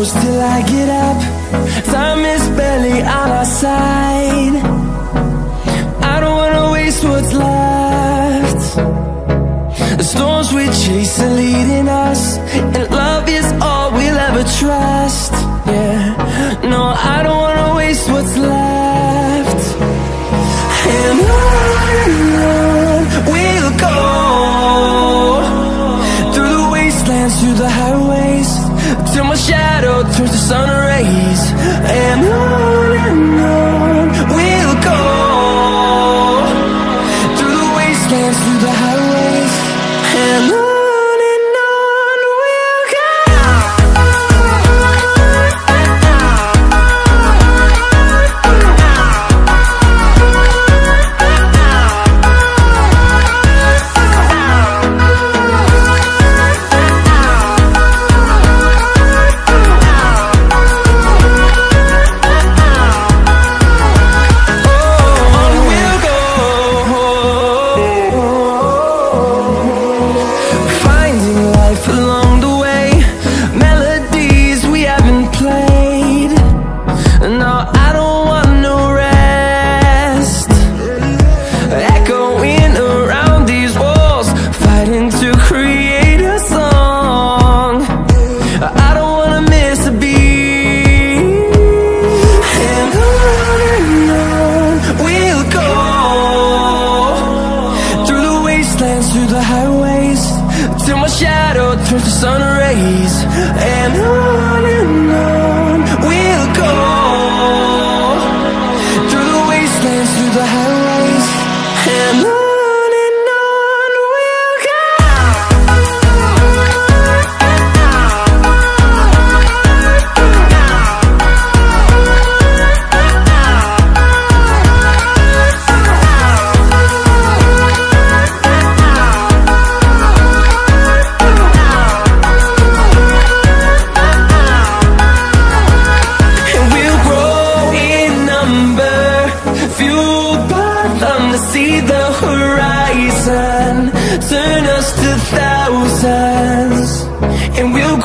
close till I get up. Time is barely on our side. I don't wanna waste what's left. The storms we chase are leading us, and love is all we'll ever trust. Yeah, no, I don't wanna waste what's left. And on we'll go, through the wastelands, through the highways, till my shadow turns to sun rays. And on we'll go, through the wastelands, through the highways, and on we'll go. Through the highways, till my shadow turns to sun rays. And on we'll go, through the wastelands, through the highways, and on we'll go. See the horizon, turn us to thousands, and we'll